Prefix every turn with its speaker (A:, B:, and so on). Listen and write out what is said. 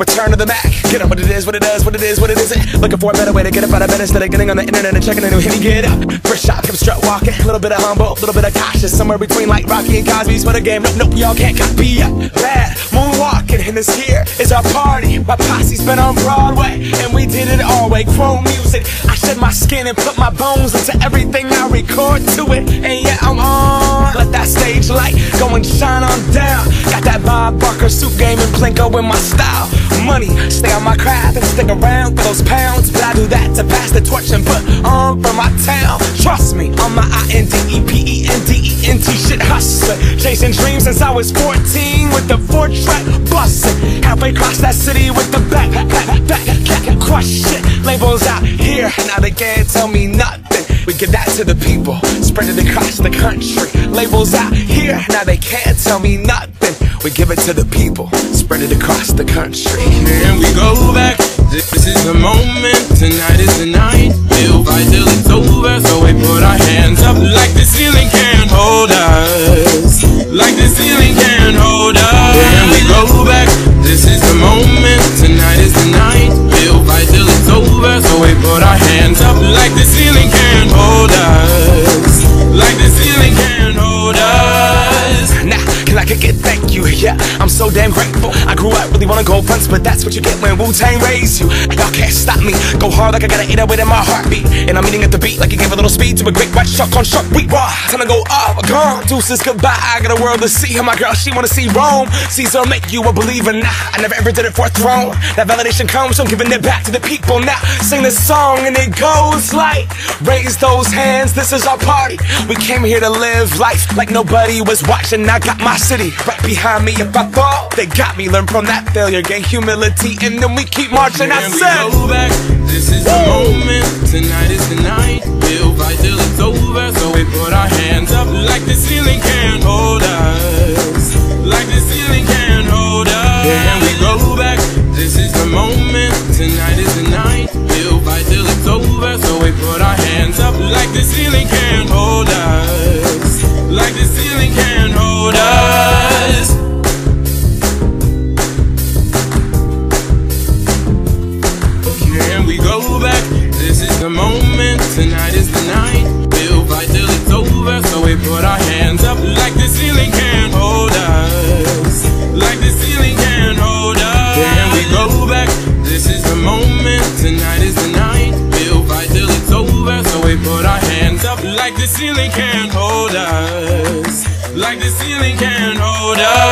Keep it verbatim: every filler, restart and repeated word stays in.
A: return to the Mac. Get up what it is, what it does, what it is, what it isn't. Looking for a better way to get up out of bed instead of getting on the internet and checking a new hit. Me get up, first shot, come strut walking. A little bit of humble, a little bit of cautious. Somewhere between like Rocky and Cosby's for the game. Nope, nope, y'all can't copy up. Bad moonwalking, and this here is our party. My posse's been on Broadway, and we did it all way. Chrome music, I shed my skin and put my bones into everything I record to it. And yeah, I'm on. Let that stage light go and shine on down. Got that Bob Barker suit game and Plinko in my style. Money, stay on my craft and stick around for those pounds. But I do that to pass the torch and put on for my town. Trust me, I'm my I N D E P E N D E N T shit hustler. Chasing dreams since I was fourteen with the four track bustin'. Halfway across that city with the back, back, back, back, crush shit. Labels out here, now they can't tell me nothing. We give that to the people, spread it across the country. Labels out here, now they can't tell me nothing. We give it to the people, spread it across the country.
B: And we go back, this is the moment, tonight is the night. We'll fight till it's over, so we put our hands up like the ceiling can't hold us. Like the ceiling can't hold us. And we go back, this is the moment, tonight is the night. We'll fight till it's over, so we put our hands up like the ceiling can't hold us. Like the ceiling can't hold us.
A: Nah, can I kick it? Thank you, yeah, I'm so damn grateful. I grew up really wanna go fronts, but that's what you get when Wu-Tang raised you. Y'all can't stop me, go hard like I got an eight oh eight in my heartbeat. And I'm eating at the beat like you gave a little speed to a great white shark on shark week. Raw, time to go off, gone, deuces goodbye. I got a world to see, and my girl, she wanna see Rome. Caesar make you a believer, nah, I never ever did it for a throne. That validation comes from giving it back to the people. Now, sing this song and it goes like, raise those hands, this is our party. We came here to live life like nobody was watching. I got my city right behind me. If I fall, they got me. Learn from that failure, gain humility, and then we keep marching. I said,
B: we go back, this is the moment, tonight is the night. We'll fight till it's over, so we put our hands up like the ceiling can't hold us. Like the ceiling can't hold us. And we go back, this is the moment, tonight is the night. We'll fight till it's over, so we put our hands up like the ceiling can't hold us. Like the ceiling can't hold us. And we go back, this is the moment, tonight is the night. We'll fight till it's over, so we put our hands up like the ceiling can't hold us. Like the ceiling can't hold us. And we go back, this is the moment, tonight is the night. We'll fight till it's over, so we put our hands up like the ceiling can't hold us. Like the ceiling can't hold us.